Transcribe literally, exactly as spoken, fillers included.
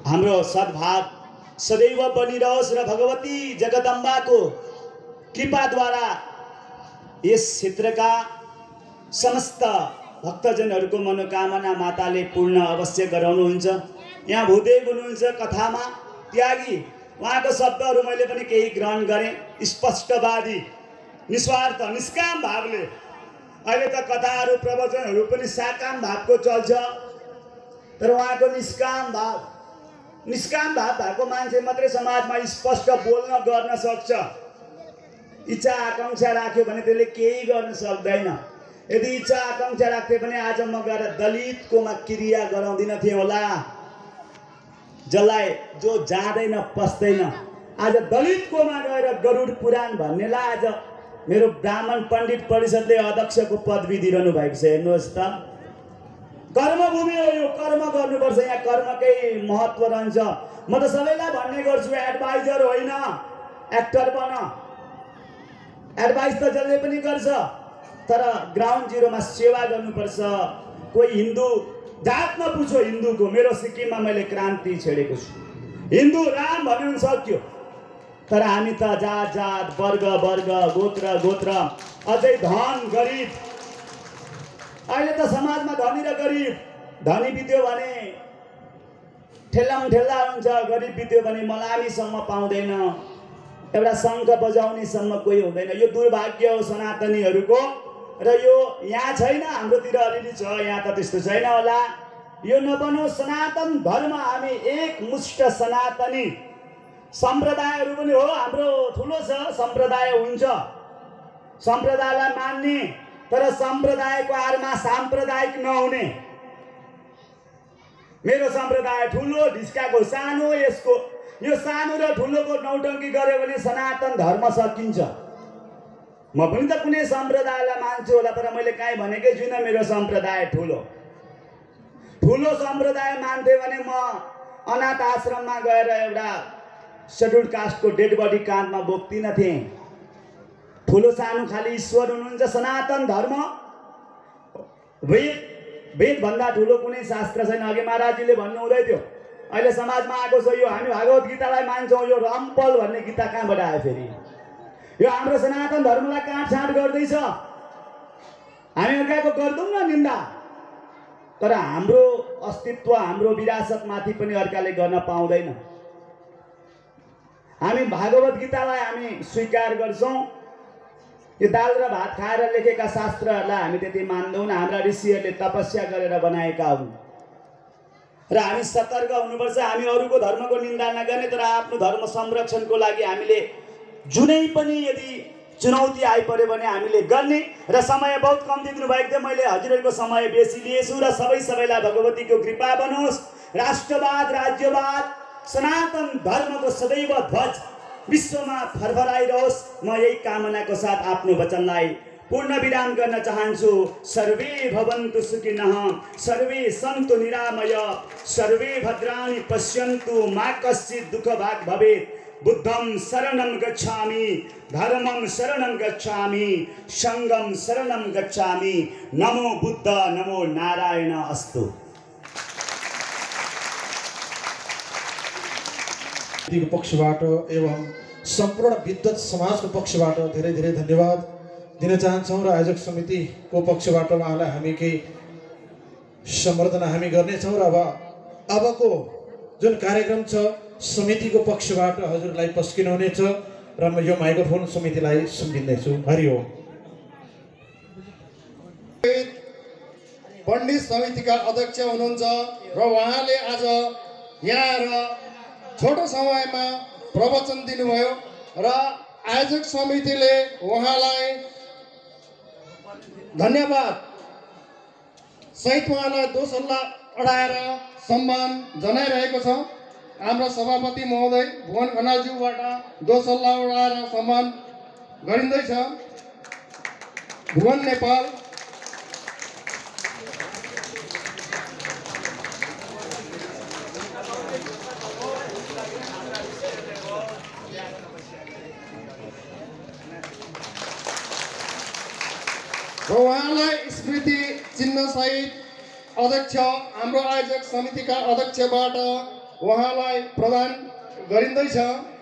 हाम्रो सद्भाव सदैव बनिरहोस् र भगवती जगदम्बाको कृपाद्वारा यस क्षेत्रका समस्त भक्तजनहरूको मनोकामना माताले पूर्ण अवश्य गराउनुहुन्छ। यहाँ भूदेव हुनुहुन्छ कथामा त्यागी, उहाँको शब्दहरू मैले पनि केही ग्रहण गरेँ। स्पष्टवादी, निस्वार्थ, निष्काम भावले। अहिले त कथाहरू प्रवचनहरू पनि साकाम भावको चल्छ, तर उहाँको निष्काम भाव निष्काम भाव भएको मान्छे मात्रै समाजमा स्पष्ट बोल्न गर्न सक्छ। इच्छा आकांक्षा राख्यो भने त्यसले केही गर्न सक्दैन। यदि इच्छा आकांक्षा राख्थे भने आज म गएर दलितकोमा क्रिया गराउँदिन थिएँ होला। जसलाई जो जाँदैन पस्दैन, आज दलितकोमा गएर गरुड पुराण भन्नेलाई आज मेरो ब्राह्मण पण्डित परिषदले अध्यक्षको पदवी दिइरहनु भएको छ। हेर्नुहोस् त, कर्मभूमि हो यो, कर्म गर्नुपर्छ। यहाँ कर्मकै महत्त्व रहन्छ। म त सबैलाई भन्ने गर्छु, एडभाइजर होइन, एक्टर बन। एडभाइस त जसले पनि गर्छ, तर ग्राउन्ड जिरोमा सेवा गर्नुपर्छ। कोही हिन्दू जात नपुछो, हिन्दूको मेरो सिक्किममा मैले क्रान्ति छेडेको छु। हिन्दू राम भन्नु सक्यो, तर हामी त जात जात, वर्ग वर्ग, गोत्र गोत्र, अझै धन गरिब। अहिले त समाजमा धनी र गरिब, धनी बित्यो भने ठेल्लाम ठेल्ला हुन्छ, गरिब बित्यो भने मलामीसम्म पाउँदैन, एउटा शङ्ख बजाउनेसम्म कोही हुँदैन। यो दुर्भाग्य हो सनातनीहरूको, र यो यहाँ छैन, हाम्रोतिर अलिअलि छ, यहाँ त त्यस्तो छैन होला। यो नबनो। सनातन धर्म हामी एक मुष्ट सनातनी। सम्प्रदायहरू पनि हो, हाम्रो ठुलो छ सम्प्रदाय हुन्छ, सम्प्रदायलाई मान्ने, तर सम्प्रदायको आडमा साम्प्रदायिक नहुने। मेरो सम्प्रदाय ठुलो, ढिस्काको सानो, यसको यो सानो र ठुलोको नौटङ्की गर्यो भने सनातन धर्म सकिन्छ। म पनि त कुनै सम्प्रदायलाई मान्छु होला, तर मैले काहीँ भनेकै छुइनँ मेरो सम्प्रदाय ठुलो। ठुलो सम्प्रदाय मान्थे भने म अनाथ आश्रममा गएर एउटा सेड्युल्ड कास्टको डेड बडी काँधमा बोक्दिनँ थिएँ। ठुलो सानो खाली ईश्वर हुनुहुन्छ। सनातन धर्म वेद वेदभन्दा ठुलो कुनै शास्त्र छैन। अघि महाराजजीले भन्नुहुँदै थियो, अहिले समाजमा आएको छ यो हामी भागवत गीतालाई मान्छौँ, यो रम्पल भन्ने गीता कहाँबाट आयो फेरि? यो हाम्रो सनातन धर्मलाई काटछाँट गर्दैछ। हामी अर्काको गर्दैनौँ न निन्दा, तर हाम्रो अस्तित्व, हाम्रो विरासतमाथि पनि अर्काले गर्न पाउँदैन। हामी भागवत गीतालाई हामी स्वीकार गर्छौँ। यो दाल र भात खाएर लेखेका शास्त्रहरूलाई हामी त्यति मान्दैनौँ। हाम्रा ऋषिहरूले तपस्या गरेर बनाएका हुन्, र हामी सतर्क हुनुपर्छ। हामी अरूको धर्मको निन्दा नगर्ने, तर आफ्नो धर्म संरक्षणको लागि हामीले जुनै पनि यदि चुनौती आइपर्यो भने हामीले गर्ने। र समय बहुत कम्ती दिनुभएको थियो, मैले हजुरहरूको समय बेसी लिएछु। र सबै सबैलाई भगवतीको कृपा बनोस्। राष्ट्रवाद, राज्यवाद, सनातन धर्मको सदैव ध्वज विश्वमा फरफराइरहोस्। म यही कामनाको साथ आफ्नो वचनलाई पूर्ण विराम गर्न चाहन्छु। सर्वे भवन्तु सुखिनः, सर्वे सन्तु निरामय, सर्वे भद्राणि पश्यन्तु, मा कश्चित् दुःखभाग् भवेत्। बुद्धं शरणं गच्छामि, धर्मं शरणं गच्छामि, संघं शरणं गच्छामि। नमो बुद्ध, नमो नारायण अस्तु। पक्षबाट एवं सम्पूर्ण विद्वत समाजको पक्षबाट धेरै धेरै धन्यवाद दिन चाहन्छौँ। र आयोजक समितिको पक्षबाट उहाँलाई हामी केही सम्बर्धना हामी गर्नेछौँ। र अब अबको जुन कार्यक्रम छ समितिको पक्षबाट हजुरलाई पस्किनु हुनेछ, र म यो माइक्रोफोन समितिलाई सुम्पिँदैछु। हरिओम। पण्डित समितिका अध्यक्ष हुनुहुन्छ, र उहाँले आज यहाँ आएर छोटो समयमा प्रवचन दिनुभयो, र आयोजक समितिले उहाँलाई धन्यवाद सहित उहाँलाई दोसल्ला अडाएर सम्मान जनाइरहेको छ। हाम्रो सभापति महोदय भुवन खनालज्यूबाट दोसल्ला अडाएर सम्मान गरिँदैछ। भुवन नेपाल, र उहाँलाई स्मृति चिन्ह सहित अध्यक्ष हाम्रो आयोजक समितिका अध्यक्षबाट उहाँलाई प्रदान गरिँदैछ।